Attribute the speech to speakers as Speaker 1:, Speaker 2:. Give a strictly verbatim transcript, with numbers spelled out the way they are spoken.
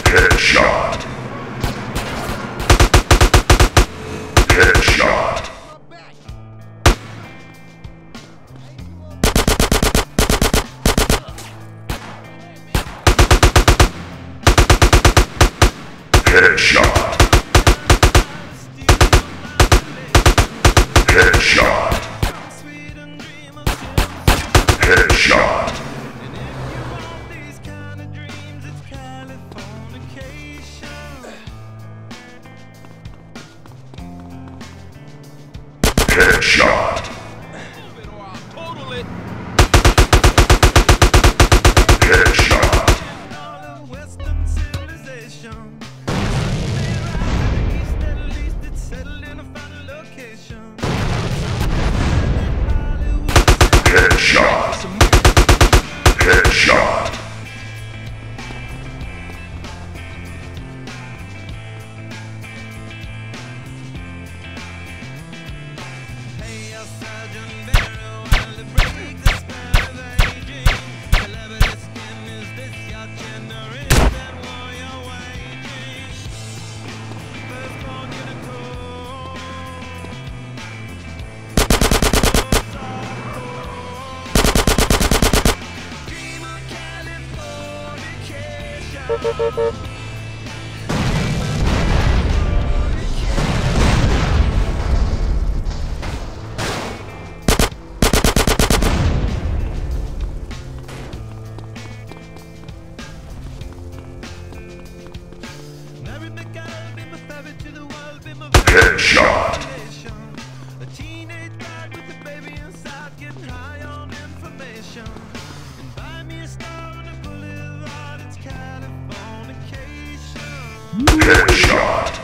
Speaker 1: Headshot. Headshot. Headshot. Headshot. Headshot. Headshot. Headshot. Headshot. Headshot. Headshot.
Speaker 2: A teenage bride with a baby inside, getting high on information. And buy me a star on a boulevard, it's Californication.
Speaker 1: Headshot.